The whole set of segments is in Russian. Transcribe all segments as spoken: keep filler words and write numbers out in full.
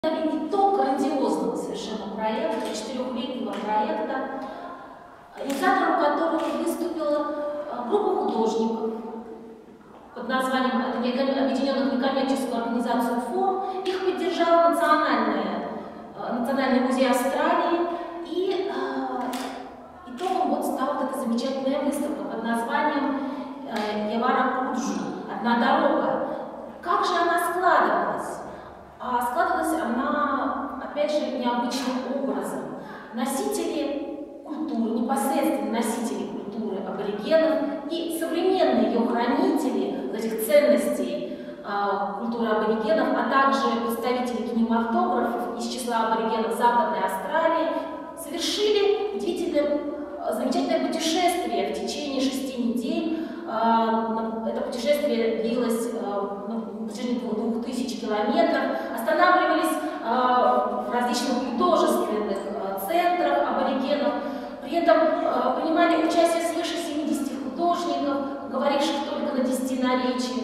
Итог грандиозного совершенно проекта, четырехлетнего проекта, инициатором которого выступила группа художников под названием Объединенных некоммерческую организацию ФОМ. Их поддержал Национальный, Национальный музей Австралии, и э, итогом вот стала вот эта замечательная выставка под названием э, Явара Куджу «Одна дорога». Как же она складывалась? А складывалась она, опять же, необычным образом. Носители культуры, непосредственно носители культуры аборигенов и современные ее хранители этих ценностей э, культуры аборигенов, а также представители кинематографов из числа аборигенов Западной Австралии совершили удивительное, замечательное путешествие в течение шести недель. Э, это путешествие длилось э, на протяжении двух тысяч километров. Останавливались э, в различных художественных э, центрах аборигенов. При этом э, принимали участие свыше семидесяти художников, говоривших только на десяти наречиях.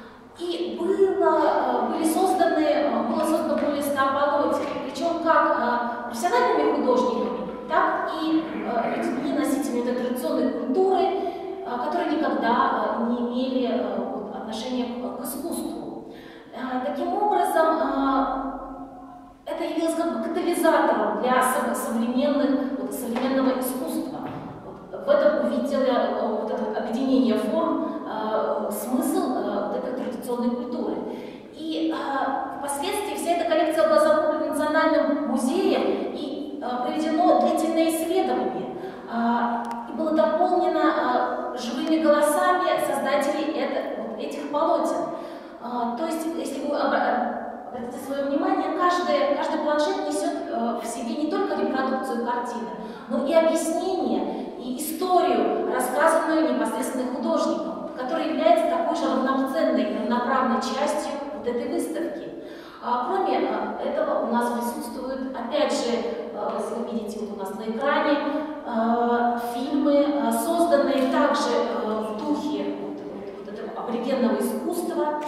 И было, были созданы, было создано более ста полотен, причем как э, профессиональными художниками, так и э, людьми, носителями этой традиционной культуры, э, которые никогда э, не имели э, отношения к, к искусству. Э, таким образом, э, это явилось как бы катализатором для современных, вот, современного искусства. Вот, в этом увидела э, вот это объединение форм э, смысл э, вот этой традиционной культуры. И э, впоследствии вся эта коллекция была закуплена Национальным музеем и э, проведено длительное исследование. Э, и было дополнено э, живыми голосами создателей это, вот, этих полотен. Э, то есть, если вы обратите свое внимание, каждый, каждый планшет несет э, в себе не только репродукцию картины, но и объяснение, и историю, рассказанную непосредственно художником, которая является такой же равноценной, равноправной частью вот этой выставки. А, кроме а, этого, у нас присутствуют, опять же, а, если вы видите вот у нас на экране, а, фильмы, а, созданные также а, в духе вот, вот, вот этого аборигенного искусства,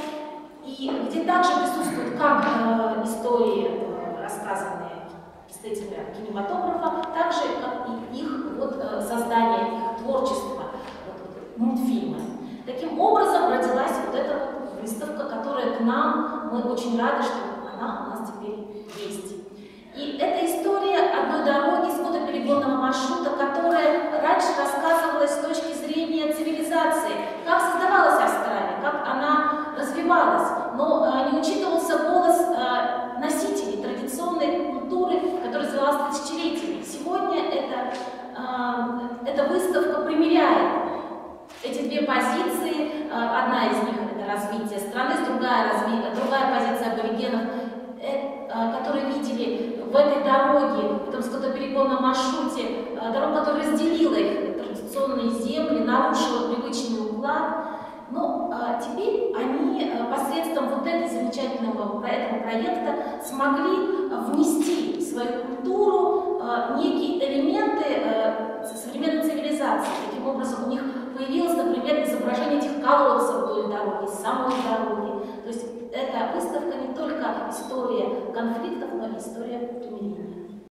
и где также присутствуют как а, истории, а, рассказанные представителями кинематографа, так же как и их вот, а, создание, их творчество, вот, мультфильмы. Таким образом родилась вот эта вот выставка, которая к нам, мы очень рады, что она у нас теперь есть. И это история одной дороги, скотоперегонного маршрута, которая раньше рассказывалась с точки зрения цивилизации, как создавалась Австралия, как она развивалась, но э, не учитывался голос э, носителей традиционной культуры, которая развивалась тысячелетиями. Сегодня это, э, эта выставка примеряет эти две позиции. Одна из них — это развитие страны, другая, разви... другая позиция аборигенов, которые видели в этой дороге, в этом скотоперегонном маршруте, дорогу, которая разделила их традиционные земли, нарушила привычный уклад. Но а, теперь они посредством вот этой замечательного этого проекта смогли внести в свою культуру а, некие элементы а, современной цивилизации. Таким образом, у них появилось, например, изображение этих колодцев вдоль дороги, самой дороги. То есть эта выставка не только история конфликтов, но и история примирения.